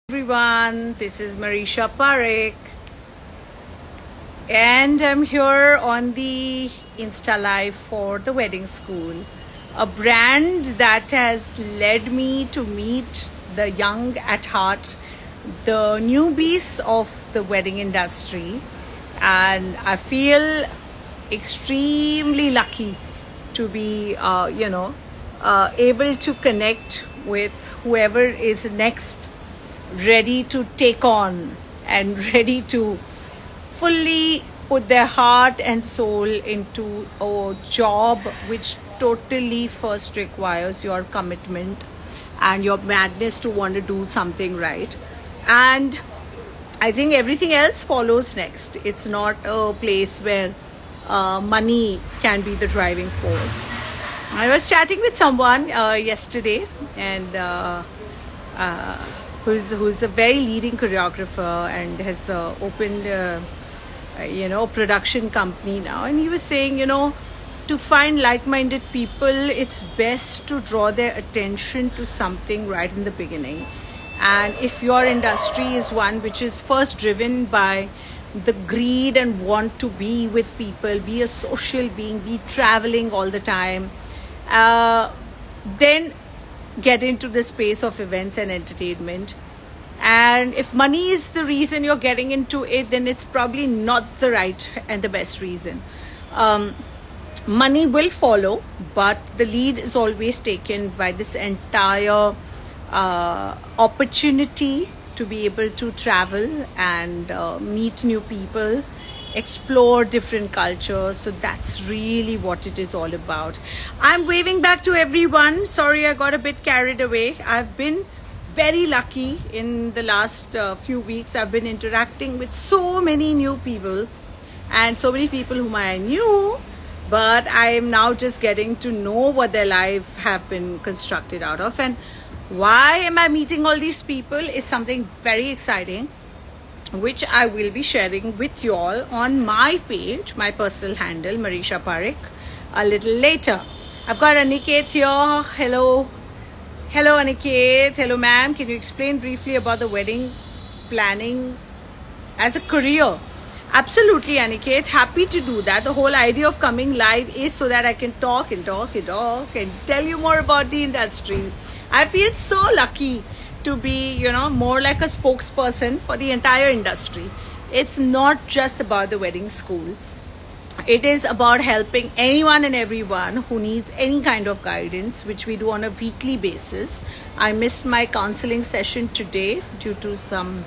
Everyone, this is Marisha Parekh, and I'm here on the Insta Live for the Wedding School, a brand that has led me to meet the young at heart, the newbies of the wedding industry, and I feel extremely lucky to be, able to connect with whoever is next, ready to take on and ready to fully put their heart and soul into a job which totally first requires your commitment and your madness to want to do something right. And I think everything else follows next. It's not a place where money can be the driving force. I was chatting with someone yesterday, and who's a very leading choreographer and has opened a production company now, and he was saying, to find like-minded people, it's best to draw their attention to something right in the beginning. And if your industry is one which is first driven by the greed and want to be with people, be a social being, be traveling all the time, then get into the space of events and entertainment. And if money is the reason you're getting into it, then it's probably not the right and the best reason. Money will follow, but the lead is always taken by this entire opportunity to be able to travel and meet new people, explore different cultures. So that's really what it is all about. I'm waving back to everyone. Sorry, I got a bit carried away. I've been very lucky in the last few weeks. I've been interacting with so many new people and so many people whom I knew, but I am now just getting to know what their life have been constructed out of. And why am I meeting all these people is something very exciting, which I will be sharing with you all on my page, my personal handle, Marisha Parekh, a little later. I've got Aniket here. Hello, Aniket. Hello, ma'am. Can you explain briefly about the wedding planning as a career? Absolutely, Aniket. Happy to do that. The whole idea of coming live is so that I can talk and tell you more about the industry. I feel so lucky to be, more like a spokesperson for the entire industry. It's not just about the wedding school. It is about helping anyone and everyone who needs any kind of guidance, which we do on a weekly basis. I missed my counseling session today due to some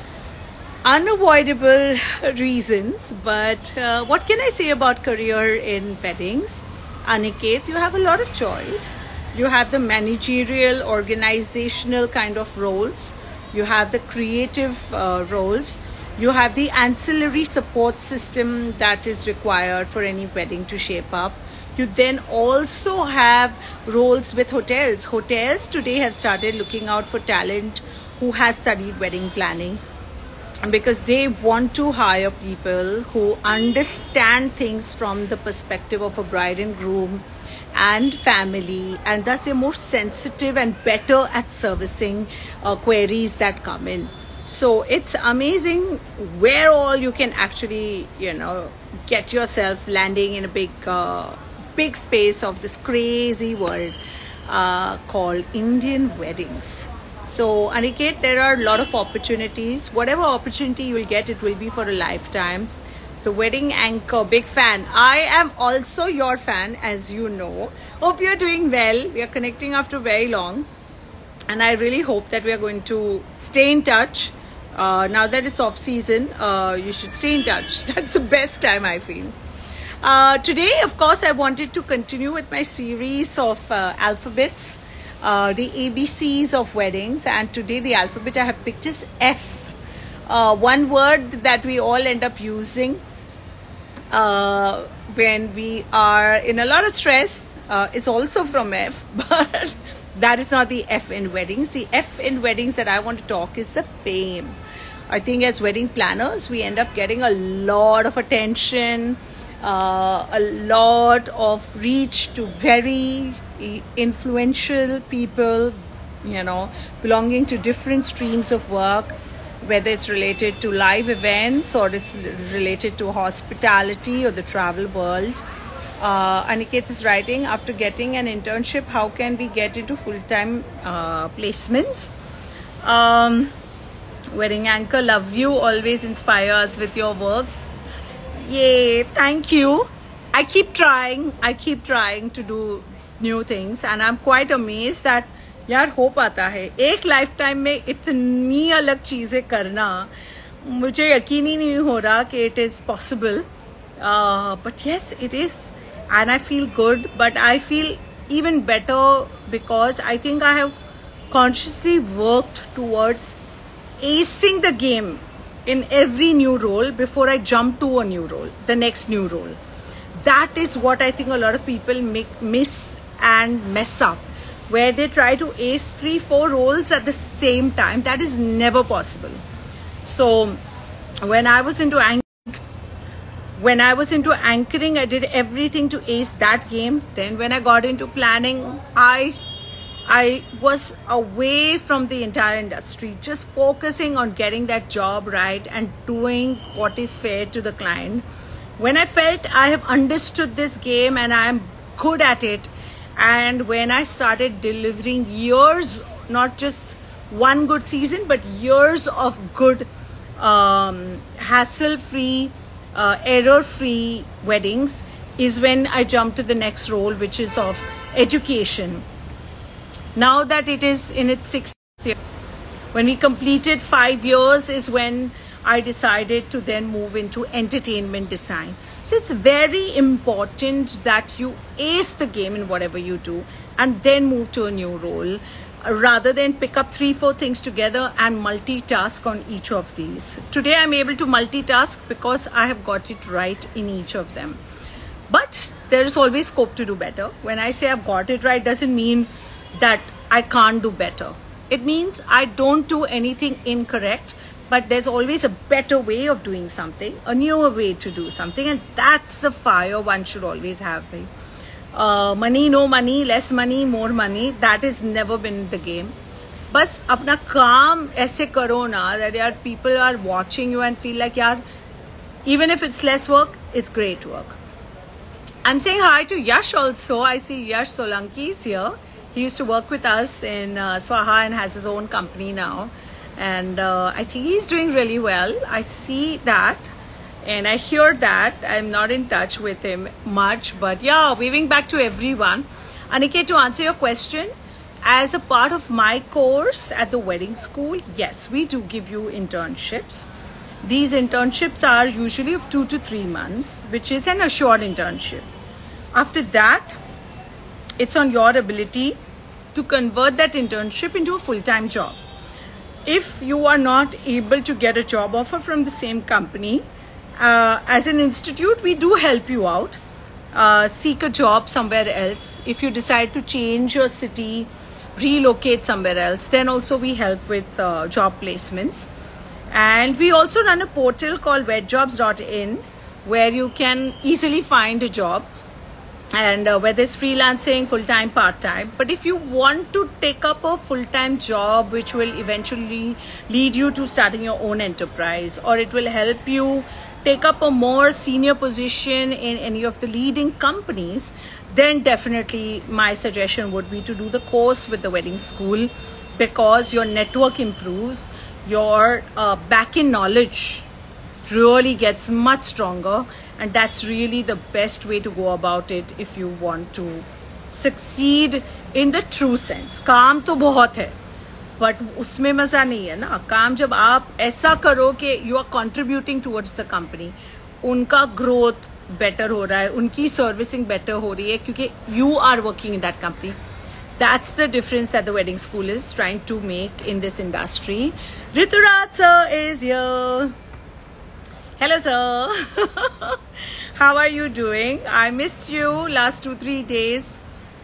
unavoidable reasons. But what can I say about career in weddings? Aniket, you have a lot of choice. You have the managerial, organizational kind of roles. You have the creative roles. You have the ancillary support system that is required for any wedding to shape up. You then also have roles with hotels. Hotels today have started looking out for talent who has studied wedding planning, because they want to hire people who understand things from the perspective of a bride and groom and family, and thus they're more sensitive and better at servicing queries that come in. So it's amazing where all you can actually, get yourself landing in a big space of this crazy world called Indian weddings. So Aniket, there are a lot of opportunities. Whatever opportunity you will get, it will be for a lifetime. The wedding anchor, big fan. I am also your fan, as you know. Hope you're doing well. We are connecting after very long. And I really hope that we are going to stay in touch. Now that it's off season, you should stay in touch. That's the best time, I feel. Today, of course, I wanted to continue with my series of alphabets, the ABCs of weddings. And today the alphabet I have picked is F. One word that we all end up using when we are in a lot of stress is also from F, but that is not the F in weddings. The F in weddings that I want to talk is the fame. I think as wedding planners, we end up getting a lot of attention, a lot of reach to very influential people, belonging to different streams of work, whether it's related to live events or it's related to hospitality or the travel world. Aniket is writing, after getting an internship, how can we get into full-time placements? Wedding Anchor, love you, always inspire us with your work. Yay, thank you. I keep trying to do new things, and I'm quite amazed that यार हो पाता है एक life time में इतनी अलग चीज़ें करना. मुझे यकीन ही नहीं हो रहा कि it is possible, but yes, it is, and I feel good, but I feel even better because I think I have consciously worked towards acing the game in every new role before I jump to a new role, the next new role. That is what I think a lot of people miss and mess up, where they try to ace 3-4 roles at the same time. That is never possible. So when I was into anchoring, I did everything to ace that game. Then when I got into planning, I was away from the entire industry, just focusing on getting that job right and doing what is fair to the client. When I felt I have understood this game and I am good at it, and when I started delivering years, not just one good season, but years of good, hassle-free, error-free weddings, is when I jumped to the next role, which is of education. Now that it is in its 6th year, when we completed 5 years is when I decided to then move into entertainment design. So it's very important that you ace the game in whatever you do and then move to a new role, rather than pick up 3-4 things together and multitask on each of these. Today I'm able to multitask because I have got it right in each of them. But there is always scope to do better. When I say I've got it right, doesn't mean that I can't do better. It means I don't do anything incorrect, but there's always a better way of doing something, a newer way to do something, and that's the fire one should always have. Money, no money, less money, more money, that has never been the game. बस अपना काम ऐसे करो ना that यार people are watching you and feel like यार, even if it's less work, it's great work. I'm saying hi to Yash also. I see Yash Solanki is here. He used to work with us in Swaha and has his own company now. And I think he's doing really well. I see that and I hear that. I'm not in touch with him much, but yeah, waving back to everyone. Aniket, to answer your question, as a part of my course at the wedding school, yes, we do give you internships. These internships are usually of 2 to 3 months, which is an assured internship. After that, it's on your ability to convert that internship into a full-time job. If you are not able to get a job offer from the same company, as an institute, we do help you out. Seek a job somewhere else. If you decide to change your city, relocate somewhere else, then also we help with job placements. And we also run a portal called wedjobs.in, where you can easily find a job, and whether it's freelancing, full-time, part-time. But if you want to take up a full-time job which will eventually lead you to starting your own enterprise, or it will help you take up a more senior position in any of the leading companies, then definitely my suggestion would be to do the course with the wedding school, because your network improves, your back-end knowledge really gets much stronger, and that's really the best way to go about it if you want to succeed in the true sense. काम तो बहुत है, but उसमें मजा नहीं है ना. काम जब आप ऐसा करो कि you are contributing towards the company, उनका growth better हो रहा है, उनकी servicing better हो रही है, क्योंकि you are working in that company. That's the difference that the wedding school is trying to make in this industry. Rituraj sir is here. Hello sir. How are you doing? I missed you last 2-3 days.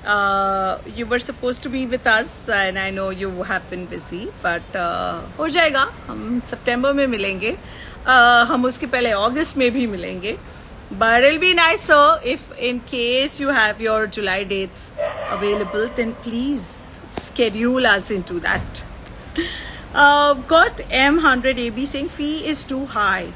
You were supposed to be with us and I know you have been busy, but हो जाएगा. हम September में मिलेंगे. हम उसके पहले August में भी मिलेंगे. But it'll be nice, sir, if in case you have your July dates available, then please schedule us into that. Got M100AB saying fee is too high.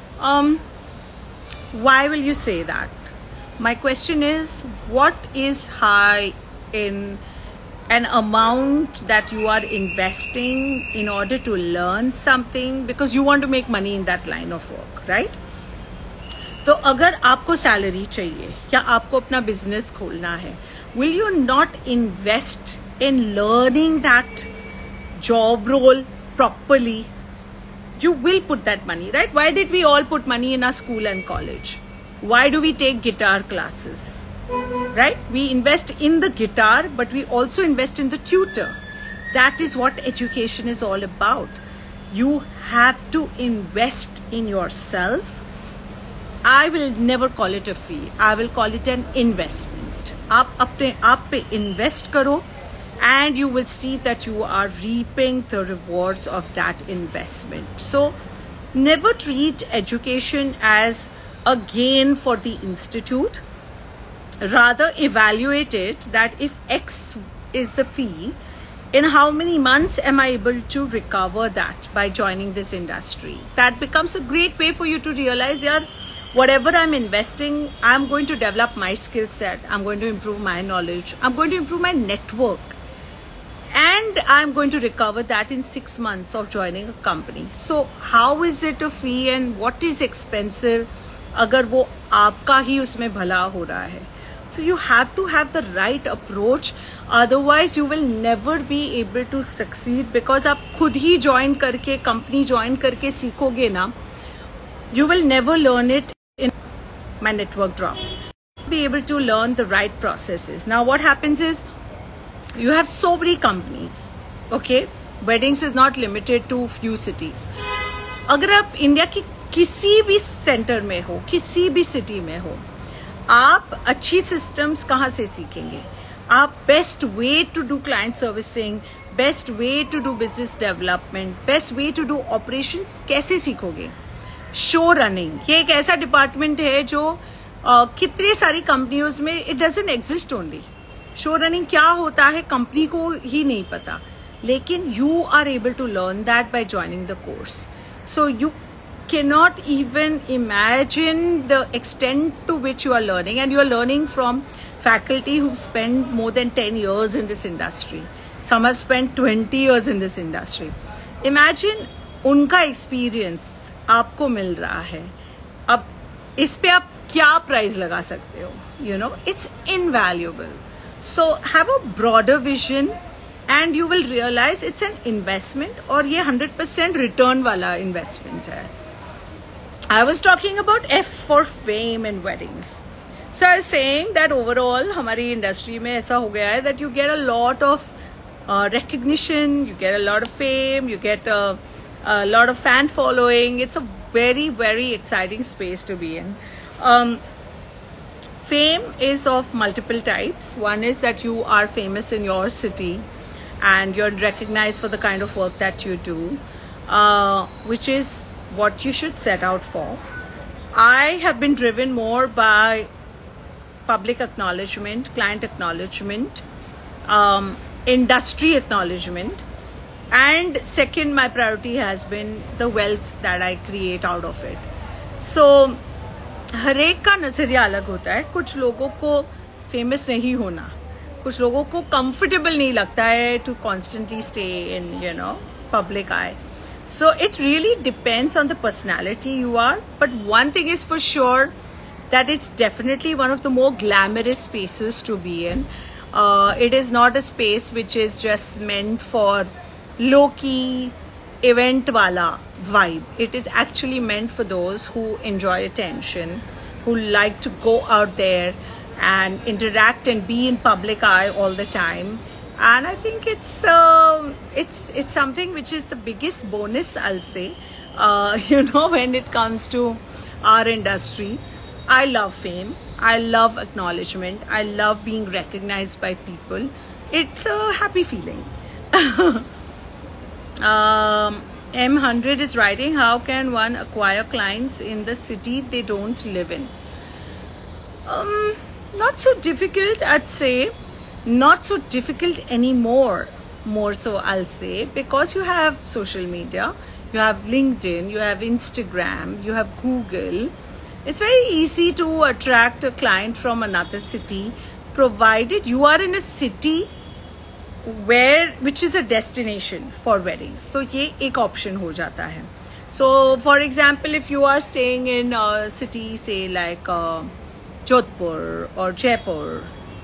Why will you say that? My question is, what is high in an amount that you are investing in order to learn something because you want to make money in that line of work, right? तो अगर आपको salary चाहिए या आपको अपना business खोलना है, will you not invest in learning that job role properly? You will put that money, right? Why did we all put money in our school and college? Why do we take guitar classes, right? We invest in the guitar, but we also invest in the tutor. That is what education is all about. You have to invest in yourself. I will never call it a fee. I will call it an investment. आप अपने आप पे invest करो, and you will see that you are reaping the rewards of that investment. So never treat education as a gain for the institute. Rather evaluate it that if X is the fee, in how many months am I able to recover that by joining this industry? That becomes a great way for you to realize, yeah, whatever I'm investing, I'm going to develop my skill set. I'm going to improve my knowledge. I'm going to improve my network. And I'm going to recover that in 6 months of joining a company. So how is it a fee and what is expensive अगर वो आपका ही उसमें भला हो रहा है? So you have to have the right approach. Otherwise you will never be able to succeed, because आप खुद ही join करके, company join करके सीखोगे ना, you will never learn it. In my network drop, be able to learn the right processes. Now what happens is, you have so many companies, okay? Weddings is not limited to few cities. अगर आप India की किसी भी centre में हो, किसी भी city में हो, आप अच्छी सिस्टम्स कहाँ से सीखेंगे? आप best way to do client servicing, best way to do business development, best way to do operations कैसे सीखोगे? शो रनिंग, ये एक ऐसा डिपार्टमेंट है जो कितनी सारी कंपनियों में it doesn't exist only. Show running क्या होता है कंपनी को ही नहीं पता, लेकिन you are able to learn that by joining the course. So you cannot even imagine the extent to which you are learning, and you are learning from faculty who've spent more than 10 years in this industry. Some have spent 20 years in this industry. Imagine उनका experience आपको मिल रहा है. अब इस पे आप क्या price लगा सकते हो? You know, it's invaluable. So have a broader vision and you will realize it's an investment, और ये 100% return वाला investment है. I was talking about F for fame and weddings. So I was saying that overall हमारी industry में ऐसा हो गया है that you get a lot of recognition, you get a lot of fame, you get a lot of fan following. It's a very, very exciting space to be in. Fame is of multiple types. One is that you are famous in your city and you're recognized for the kind of work that you do, which is what you should set out for. I have been driven more by public acknowledgement, client acknowledgement, industry acknowledgement, and second, my priority has been the wealth that I create out of it. So हर एक का नजरिया अलग होता है. कुछ लोगों को famous नहीं होना, कुछ लोगों को कंफर्टेबल नहीं लगता है to constantly stay in, you know, public eye. So it really depends on the personality you are, but one thing is for sure that it's definitely one of the more glamorous spaces to be in. It is not a space which is just meant for low-key event wala vibe. It is actually meant for those who enjoy attention, who like to go out there and interact and be in public eye all the time. And I think it's something which is the biggest bonus, I'll say, you know, when it comes to our industry. I love fame. I love acknowledgement. I love being recognized by people. It's a happy feeling. M100 is writing, how can one acquire clients in the city they don't live in? Not so difficult, I'd say. Not so difficult anymore. more so, I'll say, because you have social media, you have LinkedIn, you have Instagram, you have Google. It's very easy to attract a client from another city, provided you are in a city which is a destination for weddings. तो ये एक option हो जाता है. So, for example, if you are staying in a city, say like Jodhpur or Jaipur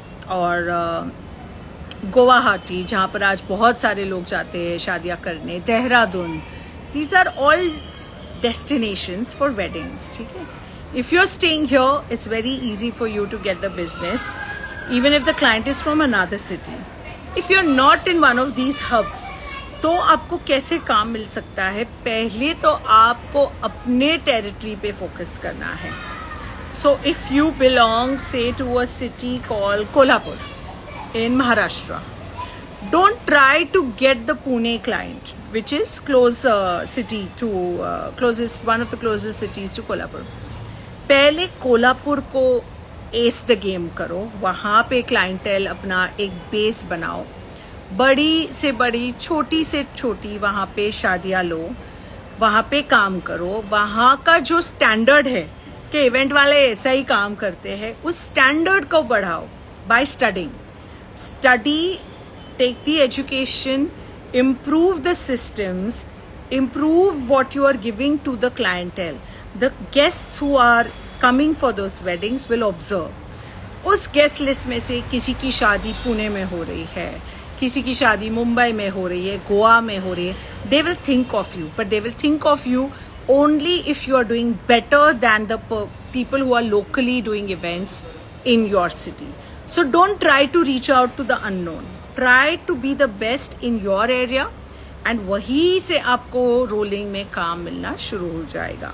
or Guwahati, जहाँ पर आज बहुत सारे लोग जाते हैं शादियाँ करने, Dehradun, these are all destinations for weddings, ठीक है? If you're staying here, it's very easy for you to get the business, even if the client is from another city. If you're not in one of these hubs, तो आपको कैसे काम मिल सकता है? पहले तो आपको अपने टेरिटरी पे फोकस करना है. So if you belong, say, to a city called Kolhapur in Maharashtra, don't try to get the Pune client, which is city to one of the closest cities to Kolhapur. पहले कोल्हापुर को S the game करो, वहाँ पे clientele अपना एक base बनाओ, बड़ी से बड़ी, छोटी से छोटी वहाँ पे शादियाँ लो, वहाँ पे काम करो. वहाँ का जो स्टैंडर्ड है कि इवेंट वाले ऐसा ही काम करते हैं, उस स्टैंडर्ड को बढ़ाओ by studying. Study, take the education, improve the systems, improve what you are giving to the clientele. The guests who are coming for those weddings will observe. उस guest list में से किसी की शादी पुणे में हो रही है, किसी की शादी मुंबई में हो रही है, गोवा में हो रही है. They will think of you, but they will think of you only if you are doing better than the people who are locally doing events in your city. So don't try to reach out to the unknown. Try to be the best in your area, and वहीं से आपको rolling में काम मिलना शुरू हो जाएगा.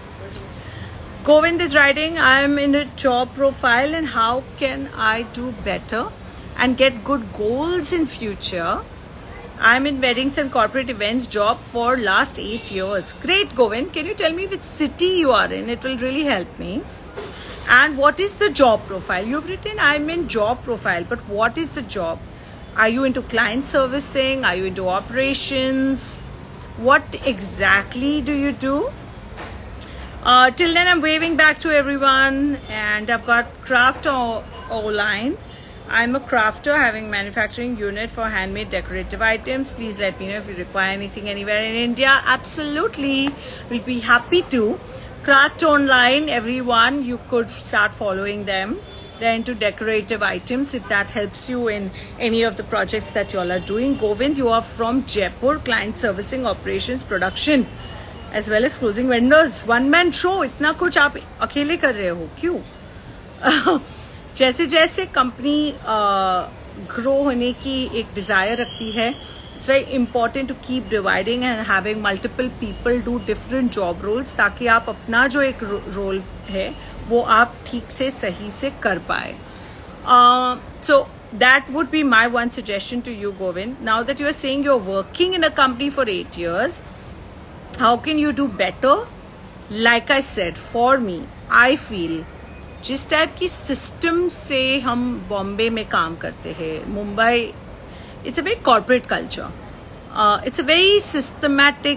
Govind is writing, I am in a job profile and how can I do better and get good goals in future? I am in weddings and corporate events job for last 8 years. Great, Govind. Can you tell me which city you are in? It will really help me. And what is the job profile? You've written I'm in job profile, but what is the job? Are you into client servicing? Are you into operations? What exactly do you do? Till then, I'm waving back to everyone, and I've got Craft O-Line. I'm a crafter having manufacturing unit for handmade decorative items. Please let me know if you require anything anywhere in India. Absolutely, we'll be happy to. Craft Online, everyone, you could start following them. They're into decorative items, if that helps you in any of the projects that you all are doing. Govind, you are from Jaipur, client servicing, operations, production, as well as closing vendors. One man show, इतना कुछ आप अकेले कर रहे हो, क्यों? जैसे जैसे कंपनी ग्रो होने की एक डिज़ायर रखती है, it's very important to keep dividing and having multiple people do different job roles, ताकि आप अपना जो एक रोल है वो आप ठीक से सही से कर पाए. So that would be my one suggestion to you, Govind. Now that you are saying you're working in a company for 8 years, how can you do better? Like I said, for me, I feel जिस type की system से हम बॉम्बे में काम करते हैं, Mumbai, it's a very corporate culture. It's a very systematic,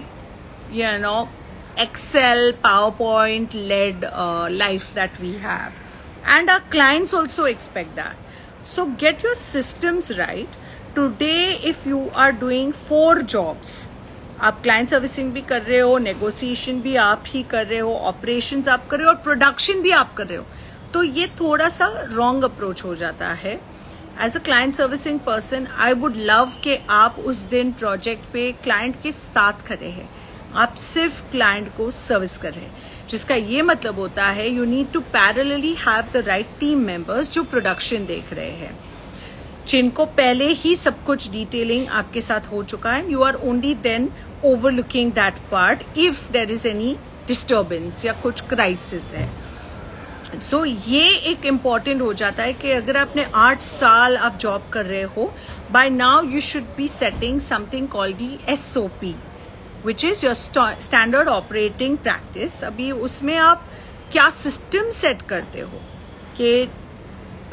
Excel, PowerPoint-led life that we have. And our clients also expect that. So get your systems right. Today, if you are doing 4 jobs, आप client servicing भी कर रहे हो, negotiation भी आप ही कर रहे हो, ऑपरेशंस आप कर रहे हो और प्रोडक्शन भी आप कर रहे हो, तो ये थोड़ा सा रॉन्ग अप्रोच हो जाता है. As a client servicing person, I would love कि आप उस दिन प्रोजेक्ट पे क्लाइंट के साथ खड़े हैं, आप सिर्फ क्लाइंट को सर्विस कर रहे हैं, जिसका ये मतलब होता है you need to parallelly have the right team members जो प्रोडक्शन देख रहे हैं, जिनको पहले ही सब कुछ डिटेलिंग आपके साथ हो चुका है. You are only then overlooking that part if there is any disturbance या कुछ क्राइसिस है. सो ये एक इम्पॉर्टेंट हो जाता है कि अगर आपने 8 साल आप जॉब कर रहे हो, by now you should be setting something called the SOP, which is your standard operating practice. अभी उसमें आप क्या सिस्टम सेट करते हो कि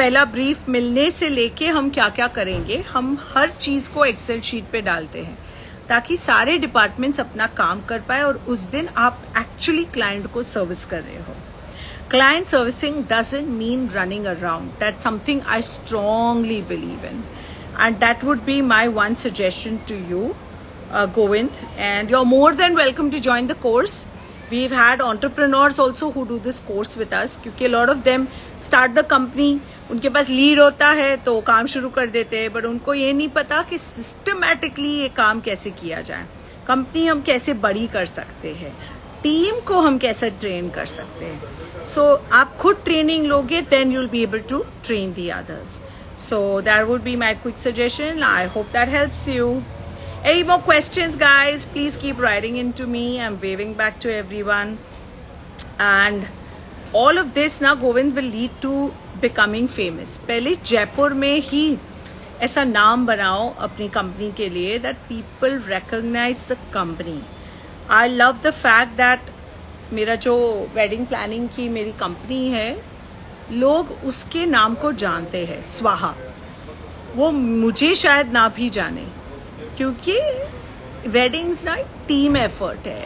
पहला ब्रीफ मिलने से लेके हम क्या क्या करेंगे, हम हर चीज को एक्सेल शीट पे डालते हैं ताकि सारे डिपार्टमेंट्स अपना काम कर पाए और उस दिन आप एक्चुअली क्लाइंट को सर्विस कर रहे हो. Client servicing doesn't mean running around. That's something I strongly believe in. And that would be my one suggestion to you, Govind. And you're more than welcome to join the course. We've had entrepreneurs also who do this course with us. क्योंकि a lot of them start the company, उनके पास lead होता है तो काम शुरू कर देते हैं, बट उनको ये नहीं पता कि सिस्टमैटिकली ये काम कैसे किया जाए, कंपनी हम कैसे बड़ी कर सकते हैं, टीम को हम कैसे ट्रेन कर सकते हैं. So आप खुद ट्रेनिंग लोगे, then you'll be able to train the others. So that would be my quick suggestion. I hope that helps you. Any more questions, guys? Please keep writing into me. I'm waving back to everyone. And all of this now, Govind, will lead to becoming famous. पहले जयपुर में ही ऐसा नाम बनाओ अपनी company के लिए that people recognize the company. I love the fact that मेरा जो वेडिंग प्लानिंग की मेरी कंपनी है, लोग उसके नाम को जानते हैं, स्वाहा. वो मुझे शायद ना भी जाने, क्योंकि वेडिंग्स ना टीम एफर्ट है.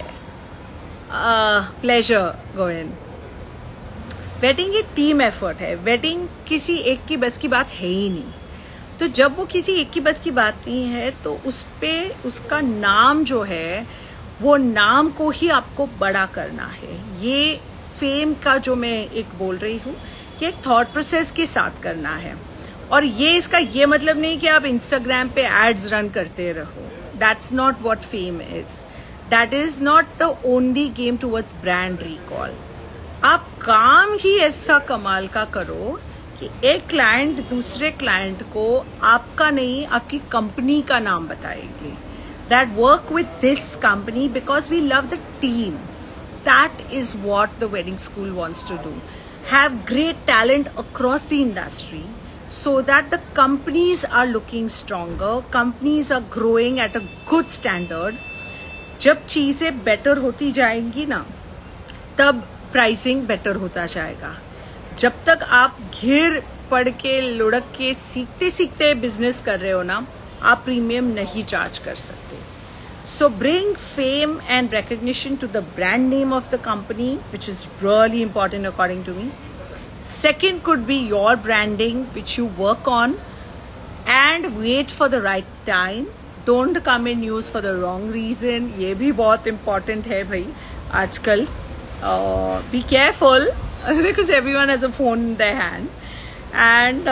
प्लेजर गोविंद. वेडिंग एक टीम एफर्ट है. वेडिंग किसी एक की बस की बात है ही नहीं. तो जब वो किसी एक की बस की बात नहीं है तो उस पे उसका नाम जो है, वो नाम को ही आपको बड़ा करना है. ये फेम का जो मैं एक बोल रही हूँ, ये एक थॉट प्रोसेस के साथ करना है. और ये इसका ये मतलब नहीं कि आप इंस्टाग्राम पे एड्स रन करते रहो. That's not what fame is. That is not the only game towards brand recall. आप काम ही ऐसा कमाल का करो कि एक क्लाइंट दूसरे क्लाइंट को आपका नहीं, आपकी कंपनी का नाम बताएगी. That work with this company because we love the team. That is what the wedding school wants to do. Have great talent across the industry so that the companies are looking stronger, companies are growing at a good standard. जब चीजें better होती जाएंगी ना, तब pricing better होता जाएगा. जब तक आप घिर पड़ के लुढ़क के सीखते सीखते बिजनेस कर रहे हो ना, आप प्रीमियम नहीं चार्ज कर सकते. So bring fame and recognition to the brand name of the company, which is really important according to me. Second could be your branding, which you work on, and wait for the right time. Don't come in news for the wrong reason. ये भी बहुत important है भाई आजकल. Be careful because everyone has a phone in their hand. And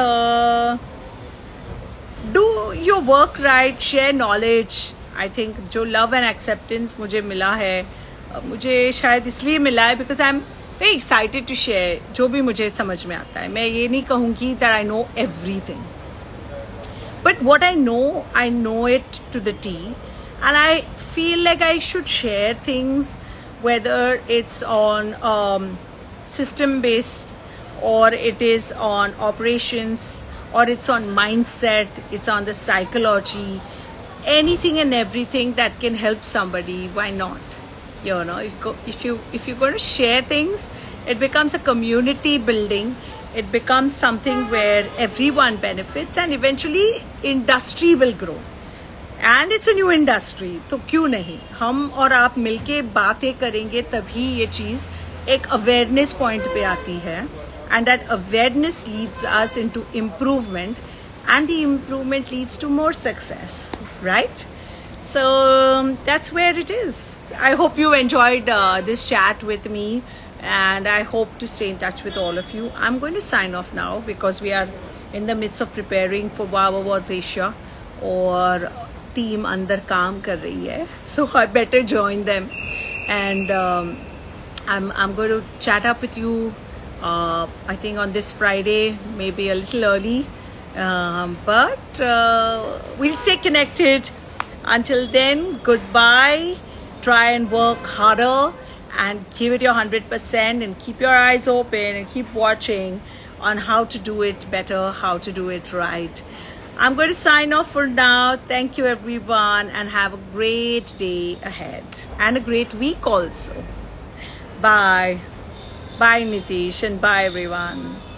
do your work right, share knowledge. I think जो love and acceptance मुझे मिला है, मुझे शायद इसलिए मिला है because I'm very excited to share जो भी मुझे समझ में आता है. मैं ये नहीं कहूँगी that I know everything, but what I know it to the T, and I feel like I should share things, whether it's on system based or it is on operations or it's on mindset, it's on the psychology. Anything and everything that can help somebody, why not? You know, if you're going to share things, it becomes a community building. It becomes something where everyone benefits, and eventually industry will grow. And it's a new industry, तो क्यों नहीं हम और आप मिलके बातें करेंगे, तभी ये चीज एक awareness point पे आती है, and that awareness leads us into improvement. And the improvement leads to more success, right? So that's where it is. I hope you enjoyed this chat with me, and I hope to stay in touch with all of you. I'm going to sign off now because we are in the midst of preparing for Wow Awards Asia, और team अंदर काम कर रही है, so I better join them. And I'm going to chat up with you. I think on this Friday, maybe a little early. But we'll stay connected. Until then, goodbye. Try and work harder and give it your 100% and keep your eyes open and keep watching on how to do it better, how to do it right. I'm going to sign off for now. Thank you everyone, and have a great day ahead and a great week also. Bye. Bye Nitish, and bye everyone.